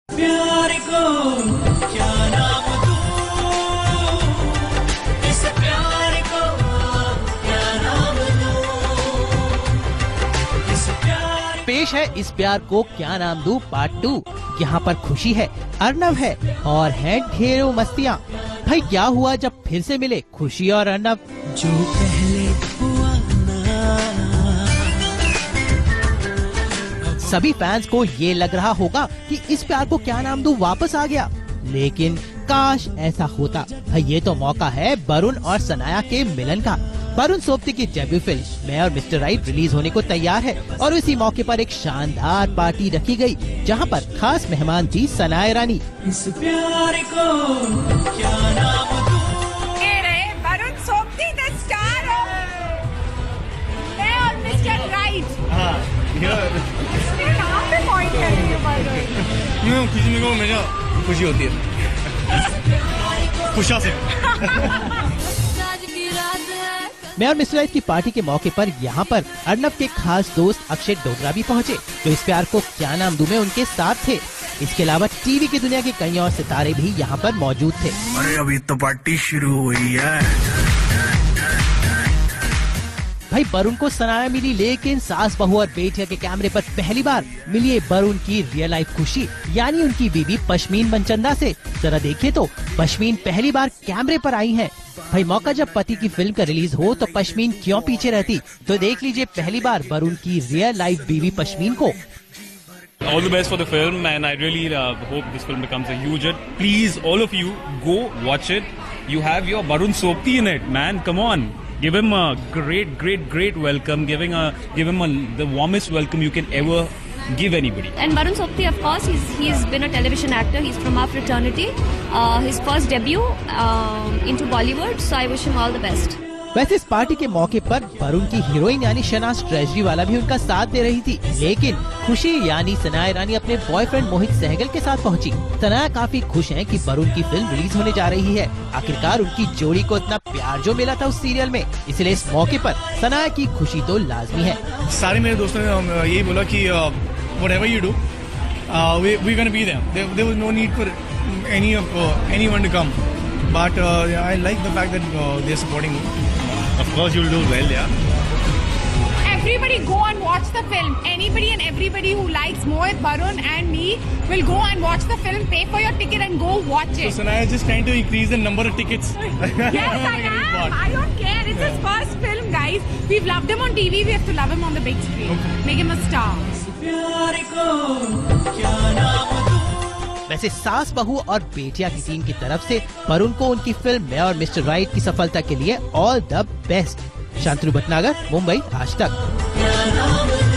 प्यार को क्या नाम दूं, इस प्यार को क्या नाम दूं, इस प्यार। पेश है इस प्यार को क्या नाम दूं पार्ट 2। यहाँ पर खुशी है, अर्नव है और है ढेरों मस्तियाँ। भाई क्या हुआ जब फिर से मिले खुशी और अर्नव? जो पहले हुआ ना। सभी फैंस को ये लग रहा होगा कि इस प्यार को क्या नाम दूं वापस आ गया, लेकिन काश ऐसा होता। भाई ये तो मौका है वरुण और सनाया के मिलन का। वरुण सोबती की डेब्यू फिल्म मैं और मिस्टर राइट रिलीज होने को तैयार है और इसी मौके पर एक शानदार पार्टी रखी गई, जहां पर खास मेहमान थी सनाया रानी। इस प्यार को क्या नाम दूं, Varun Sobti the star of मैं और मिस्टर राइट। कहाँ पे पॉइंट कर रही है? किसी में को हमेशा खुशी होती है, खुशा से। मैं और मिस्टर राइट की पार्टी के मौके पर यहाँ पर अर्नव के खास दोस्त अक्षय डोगरा भी पहुँचे, जो इस प्यार को क्या नाम दूं में उनके साथ थे। इसके अलावा टीवी की दुनिया के कई और सितारे भी यहाँ पर मौजूद थे। अरे अभी तो पार्टी शुरू हुई है। भाई वरुण को सनाया मिली, लेकिन सास बहू और बेटिया के कैमरे पर पहली बार मिली वरुण की रियल लाइफ खुशी, यानी उनकी बीवी पश्मीन मनचंदा से। जरा देखिए तो पश्मीन पहली बार कैमरे पर आई हैं। भाई मौका जब पति की फिल्म का रिलीज हो तो पश्मीन क्यों पीछे रहती। तो देख लीजिए पहली बार वरुण की रियल लाइफ बीवी पश्मीन को। All the best for the film, and I really hope this film becomes a huge hit. Please, all of you, go watch it. You have your Varun Sobti in it, man. Come on, give him a great welcome. Give him the warmest welcome you can ever give anybody. And Varun Sobti, of course, he's been a television actor. He's from our fraternity. His first debut into Bollywood. So I wish him all the best. वैसे इस party के मौके पर वरुण की heroine यानी Shehnaaz treasury वाला भी उनका साथ दे रही थी, लेकिन खुशी यानी सनाया रानी अपने बॉयफ्रेंड मोहित सहगल के साथ पहुंची। सनाया काफी खुश हैं कि वरुण की फिल्म रिलीज होने जा रही है। आखिरकार उनकी जोड़ी को इतना प्यार जो मिला था उस सीरियल में, इसलिए इस मौके पर सनाया की खुशी तो लाजमी है। सारे मेरे दोस्तों ने यही बोला कि whatever you do, we're gonna be there. There was no need for anyone to come, but I like the fact that they're supporting me. Of course, you'll do well, yeah. Everybody go and watch the film. Anybody and everybody who likes Mohit, Varun and me will go and watch the film, pay for your ticket and go watch it. So Sanaya is just trying to increase the number of tickets. Yes, I am. I don't care. It's his first film, guys. We've loved him on TV. We have to love him on the big screen. Okay. Make him a star. प्यार को क्या नाम दूं। वैसे सास बहू और बेटिया की टीम की तरफ से वरुण को उनकी फिल्म मैं और मिस्टर राइट की सफलता के लिए all the best. Shantanu Bhatnagar, Mumbai, Aaj तक।